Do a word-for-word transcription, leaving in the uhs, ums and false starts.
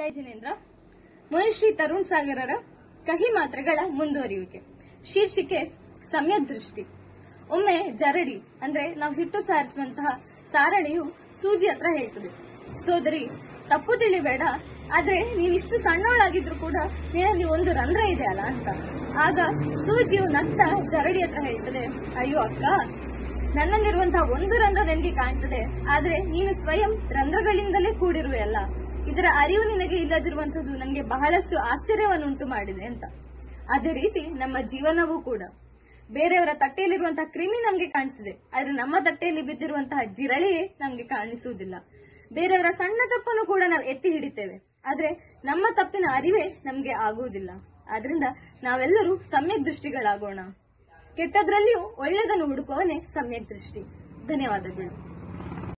ಜೈ ಜಿನೇಂದ್ರ. ಮನುಶ್ರೀ ತರುಣ್ ಸಾಗರರ ಕಹಿ ಮಾತ್ರೆಗಳ ಮುಂದುವರಿಯುವಿಕೆ. ಶೀರ್ಷಿಕೆ ಸಮ್ಯಕ್ ದೃಷ್ಟಿ. ಒಮ್ಮೆ ಜರಡಿ ಅಂದ್ರೆ ನಾವು ಹಿಟ್ಟು ಸಾರಿಸುವಂತಹ ಸಾರಣಿಯು ಸೂಜಿ ಹತ್ರ ಹೇಳ್ತದೆ, ಸೋದರಿ ತಪ್ಪು ತಿಳಿಬೇಡ, ಆದ್ರೆ ನೀನಿಷ್ಟು ಸಣ್ಣವಳಾಗಿದ್ರು ಕೂಡ ನಿನ್ನಲ್ಲಿ ಒಂದು ರಂಧ್ರ ಇದೆ ಅಲ್ಲ ಅಂತ. ಆಗ ಸೂಜಿಯು ನತ್ತ ಜರಡಿ ಹತ್ರ ಹೇಳ್ತದೆ, ಅಯ್ಯೋ ಅಕ್ಕ, ನನ್ನಲ್ಲಿರುವಂತಹ ಒಂದು ರಂಧ್ರ ನನಗೆ ಕಾಣ್ತದೆ, ಆದ್ರೆ ನೀನು ಸ್ವಯಂ ರಂಧ್ರಗಳಿಂದಲೇ ಕೂಡಿರುವೆ ಅಲ್ಲ. ಇದರ ಅರಿವು ನಿನಗೆ ಇಲ್ಲದಿರುವಂತದ್ದು ನನಗೆ ಬಹಳಷ್ಟು ಆಶ್ಚರ್ಯವನ್ನುಂಟು ಮಾಡಿದೆ ಅಂತ. ಅದೇ ರೀತಿ ನಮ್ಮ ಜೀವನವೂ ಕೂಡ ಬೇರೆಯವರ ತಟ್ಟೆಯಲ್ಲಿರುವಂತಹ ಕ್ರಿಮಿ ನಮ್ಗೆ ಕಾಣ್ತಿದೆ, ಆದ್ರೆ ನಮ್ಮ ತಟ್ಟೆಯಲ್ಲಿ ಬಿದ್ದಿರುವಂತಹ ಜಿರಳೆಯೇ ನಮ್ಗೆ ಕಾಣಿಸುವುದಿಲ್ಲ. ಬೇರೆಯವರ ಸಣ್ಣ ತಪ್ಪನ್ನು ಕೂಡ ನಾವು ಎತ್ತಿ ಹಿಡಿತೇವೆ, ಆದ್ರೆ ನಮ್ಮ ತಪ್ಪಿನ ಅರಿವೇ ನಮ್ಗೆ ಆಗುವುದಿಲ್ಲ. ಆದ್ರಿಂದ ನಾವೆಲ್ಲರೂ ಸಮ್ಯಕ್ ದೃಷ್ಟಿಗಳಾಗೋಣ. ಕೆಟ್ಟದ್ರಲ್ಲಿಯೂ ಒಳ್ಳೆಯದನ್ನು ಹುಡುಕುವವನೇ ಸಮ್ಯಕ್ ದೃಷ್ಟಿ. ಧನ್ಯವಾದಗಳು.